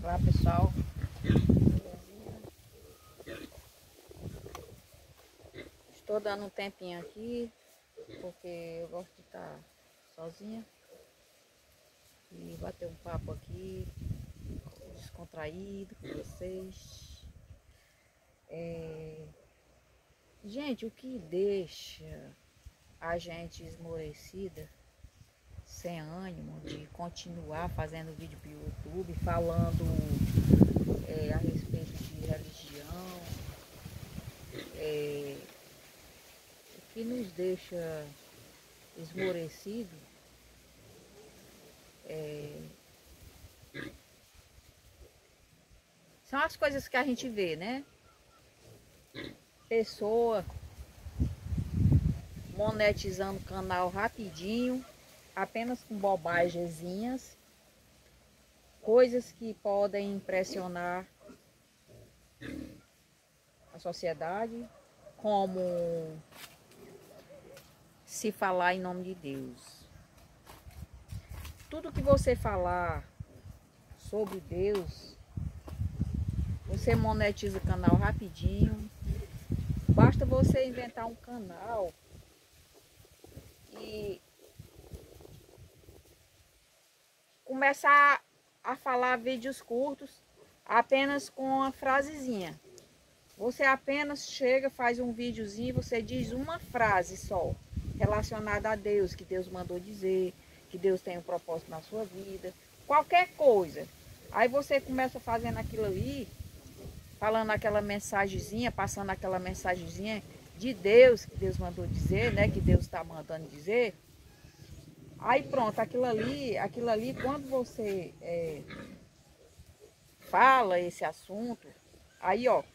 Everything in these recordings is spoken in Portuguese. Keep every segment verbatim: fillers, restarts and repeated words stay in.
Olá pessoal, estou dando um tempinho aqui porque eu gosto de estar sozinha e bater um papo aqui descontraído com vocês. É... Gente, o que deixa a gente esmorecida, sem ânimo de continuar fazendo vídeo para o YouTube, falando é, a respeito de religião, é, o que nos deixa esmorecido é, são as coisas que a gente vê, né? Pessoa monetizando o canal rapidinho, apenas com bobagenzinhas, coisas que podem impressionar a sociedade, como se falar em nome de Deus. Tudo que você falar sobre Deus, você monetiza o canal rapidinho. Basta você inventar um canal e começar a falar vídeos curtos apenas com uma frasezinha. Você apenas chega, faz um videozinho, você diz uma frase só relacionada a Deus, que Deus mandou dizer, que Deus tem um propósito na sua vida, qualquer coisa. Aí você começa fazendo aquilo ali, falando aquela mensagenzinha, passando aquela mensagenzinha de Deus, que Deus mandou dizer, né, que Deus está mandando dizer. Aí pronto, aquilo ali, aquilo ali, quando você é, fala esse assunto, aí ó,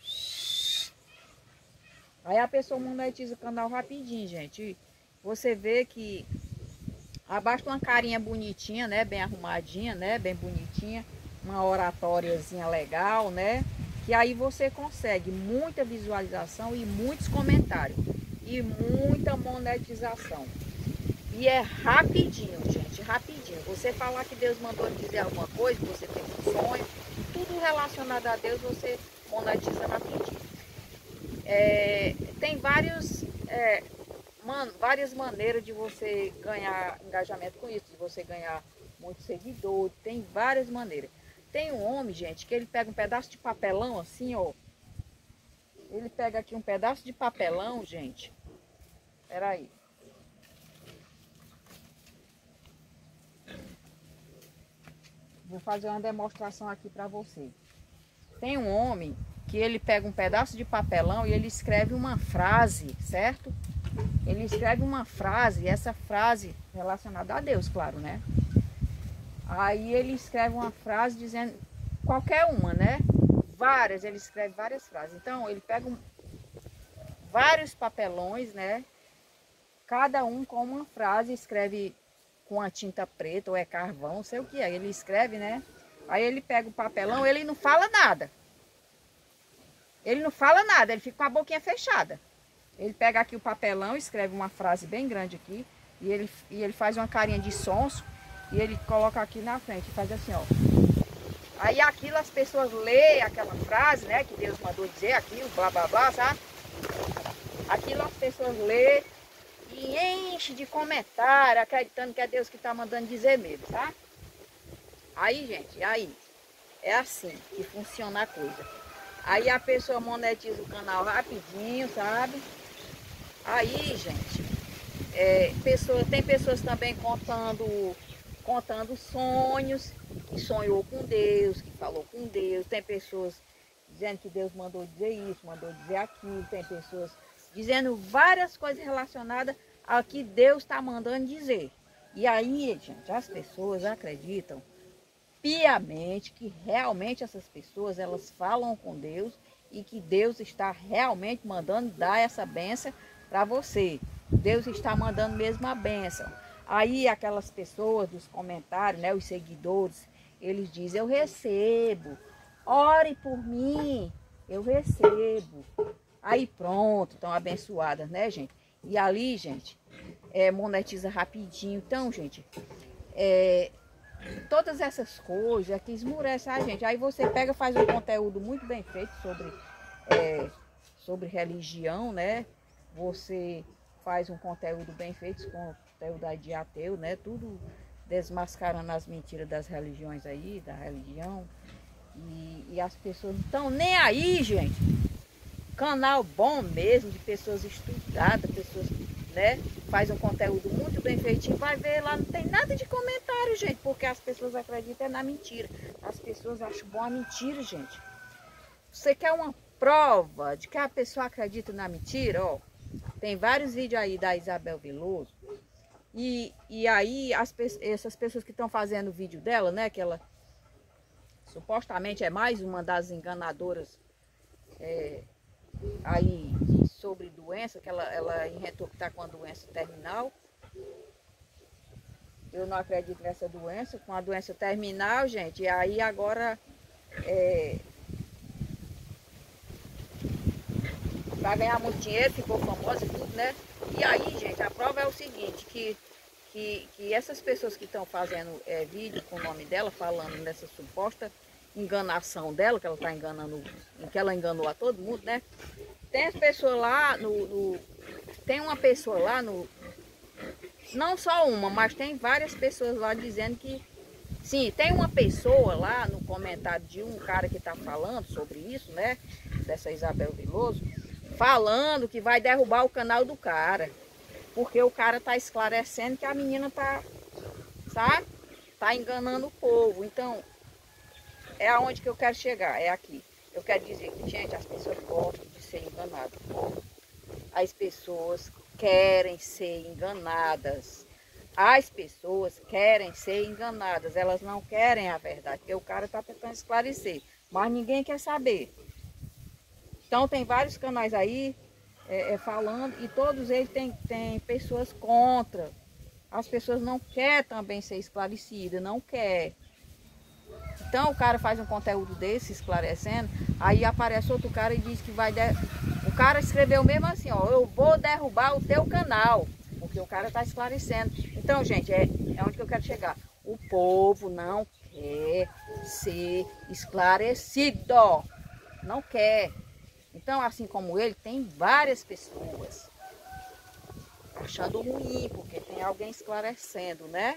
aí a pessoa monetiza o canal rapidinho, gente. Você vê que abasta uma carinha bonitinha, né, bem arrumadinha, né, bem bonitinha, uma oratóriazinha legal, né, que aí você consegue muita visualização e muitos comentários e muita monetização. E é rapidinho, gente, rapidinho. Você falar que Deus mandou dizer alguma coisa, que você tem um sonho, tudo relacionado a Deus, você monetiza rapidinho. É, tem vários, é, man, várias maneiras de você ganhar engajamento com isso, de você ganhar muitos seguidores, tem várias maneiras. Tem um homem, gente, que ele pega um pedaço de papelão assim, ó. Ele pega aqui um pedaço de papelão, gente. Peraí. Vou fazer uma demonstração aqui para você. Tem um homem que ele pega um pedaço de papelão e ele escreve uma frase, certo? Ele escreve uma frase, essa frase relacionada a Deus, claro, né? Aí ele escreve uma frase dizendo, qualquer uma, né? Várias, ele escreve várias frases. Então ele pega um, vários papelões, né? Cada um com uma frase, escreve com a tinta preta ou é carvão, não sei o que é. Ele escreve, né? Aí ele pega o papelão, ele não fala nada. Ele não fala nada, ele fica com a boquinha fechada. Ele pega aqui o papelão, escreve uma frase bem grande aqui, e ele, e ele faz uma carinha de sonso, e ele coloca aqui na frente, faz assim, ó. Aí aquilo as pessoas lêem aquela frase, né, que Deus mandou dizer aquilo, blá blá blá, sabe? Aquilo as pessoas lêem e enche de comentário, acreditando que é Deus que está mandando dizer mesmo, tá? Aí, gente, aí, é assim que funciona a coisa. Aí a pessoa monetiza o canal rapidinho, sabe? Aí, gente, é, pessoa, tem pessoas também contando, contando sonhos, que sonhou com Deus, que falou com Deus. Tem pessoas dizendo que Deus mandou dizer isso, mandou dizer aquilo. Tem pessoas dizendo várias coisas relacionadas ao que Deus está mandando dizer. E aí, gente, as pessoas acreditam piamente que realmente essas pessoas, elas falam com Deus e que Deus está realmente mandando dar essa bênção para você. Deus está mandando mesmo a bênção. Aí aquelas pessoas dos comentários, né, os seguidores, eles dizem, eu recebo, ore por mim, eu recebo. Aí pronto, estão abençoadas, né, gente? E ali, gente, é, monetiza rapidinho. Então, gente, é, todas essas coisas é que esmurece a gente. Aí você pega, faz um conteúdo muito bem feito sobre, é, sobre religião, né? Você faz um conteúdo bem feito, conteúdo de ateu, né? Tudo desmascarando as mentiras das religiões aí, da religião. E, e as pessoas não estão nem aí, gente. Canal bom mesmo, de pessoas estudadas, pessoas, né? Faz um conteúdo muito bem feitinho, vai ver lá, não tem nada de comentário, gente, porque as pessoas acreditam na mentira. As pessoas acham bom a mentira, gente. Você quer uma prova de que a pessoa acredita na mentira? Ó, tem vários vídeos aí da Isabel Veloso. E, e aí as, essas pessoas que estão fazendo o vídeo dela, né? Que ela supostamente é mais uma das enganadoras é, aí sobre doença, que ela, ela inventou que está com a doença terminal. Eu não acredito nessa doença, com a doença terminal, gente. E aí agora é, para ganhar muito dinheiro, ficou famosa e tudo, né? E aí, gente, a prova é o seguinte, que, que, que essas pessoas que estão fazendo é, vídeo com o nome dela, falando nessa suposta enganação dela, que ela está enganando, que ela enganou a todo mundo, né? Tem as pessoas lá no, no... Tem uma pessoa lá no... Não só uma, mas tem várias pessoas lá dizendo que... Sim, tem uma pessoa lá no comentário de um cara que está falando sobre isso, né? Dessa Isabel Veloso, falando que vai derrubar o canal do cara. Porque o cara está esclarecendo que a menina tá, sabe? Tá enganando o povo. Então, é aonde que eu quero chegar, é aqui. Eu quero dizer que, gente, as pessoas gostam de ser enganadas. As pessoas querem ser enganadas. As pessoas querem ser enganadas. Elas não querem a verdade, porque o cara está tentando esclarecer. Mas ninguém quer saber. Então tem vários canais aí é, é, falando, e todos eles têm, têm pessoas contra. As pessoas não querem também ser esclarecidas, não querem. Então o cara faz um conteúdo desse, esclarecendo, aí aparece outro cara e diz que vai... De... O cara escreveu mesmo assim, ó, eu vou derrubar o teu canal, porque o cara está esclarecendo. Então, gente, é, é onde que eu quero chegar. O povo não quer ser esclarecido, não quer. Então, assim como ele, tem várias pessoas achando ruim, porque tem alguém esclarecendo, né?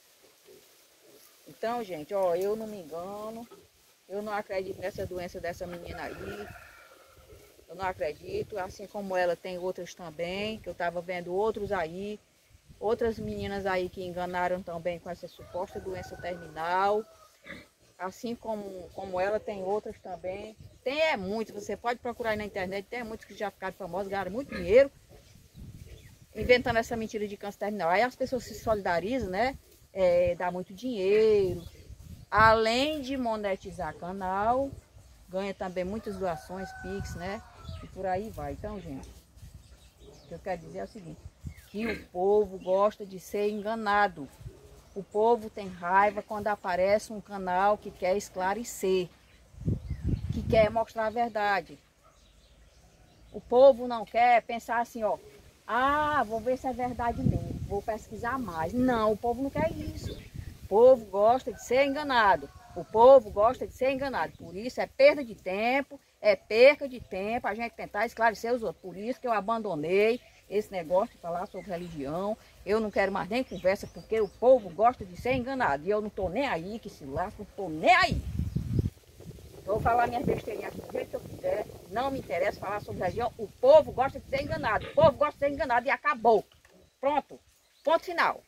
Então, gente, ó, eu não me engano, eu não acredito nessa doença dessa menina aí, eu não acredito, assim como ela tem outras também, que eu estava vendo outros aí, outras meninas aí que enganaram também com essa suposta doença terminal, assim como, como ela tem outras também, tem é muito, você pode procurar aí na internet, tem muitos que já ficaram famosos, ganharam muito dinheiro, inventando essa mentira de câncer terminal, aí as pessoas se solidarizam, né? É, dá muito dinheiro, além de monetizar canal, ganha também muitas doações, Pix, né? E por aí vai. Então, gente, o que eu quero dizer é o seguinte, que o povo gosta de ser enganado. O povo tem raiva quando aparece um canal que quer esclarecer, que quer mostrar a verdade. O povo não quer pensar assim, ó, ah, vou ver se é verdade mesmo, vou pesquisar mais. Não, o povo não quer isso. O povo gosta de ser enganado. O povo gosta de ser enganado. Por isso é perda de tempo, é perca de tempo a gente tentar esclarecer os outros. Por isso que eu abandonei esse negócio de falar sobre religião. Eu não quero mais nem conversa, porque o povo gosta de ser enganado. E eu não estou nem aí, que se lasca, não estou nem aí. Vou falar minha besteirinha aqui do jeito que eu quiser. Não me interessa falar sobre religião. O povo gosta de ser enganado. O povo gosta de ser enganado e acabou. Pronto. Ponto final.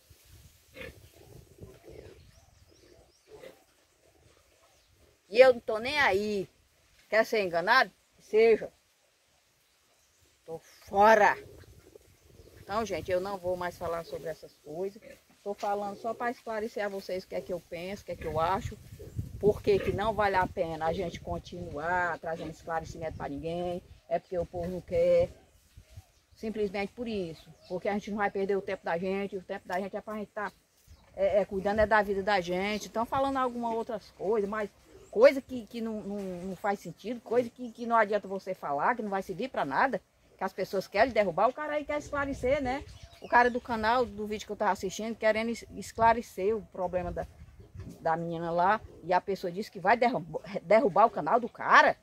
E eu não estou nem aí. Quer ser enganado? Seja. Estou fora. Então, gente, eu não vou mais falar sobre essas coisas. Estou falando só para esclarecer a vocês o que é que eu penso, o que é que eu acho. Porque que não vale a pena a gente continuar trazendo esclarecimento para ninguém. É porque o povo não quer. Simplesmente por isso. Porque a gente não vai perder o tempo da gente. O tempo da gente é para a gente estar tá, é, é, cuidando é da vida da gente. Estão falando algumas outras coisas, mas coisa que, que não, não, não faz sentido. Coisa que, que não adianta você falar, que não vai servir para nada. Que as pessoas querem derrubar. O cara aí quer esclarecer, né? O cara do canal, do vídeo que eu estava assistindo, querendo esclarecer o problema da... da menina lá e a pessoa disse que vai derrubar, derrubar o canal do cara.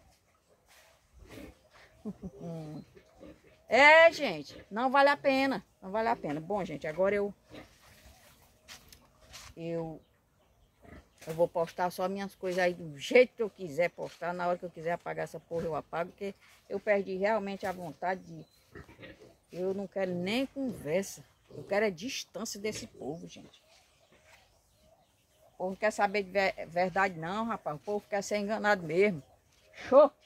É, gente, não vale a pena, não vale a pena. Bom, gente, agora eu eu eu vou postar só minhas coisas aí do jeito que eu quiser postar. Na hora que eu quiser apagar essa porra eu apago, porque eu perdi realmente a vontade de... Eu não quero nem conversa, eu quero a distância desse povo, gente. O povo não quer saber de verdade não, rapaz, o povo quer ser enganado mesmo. Show!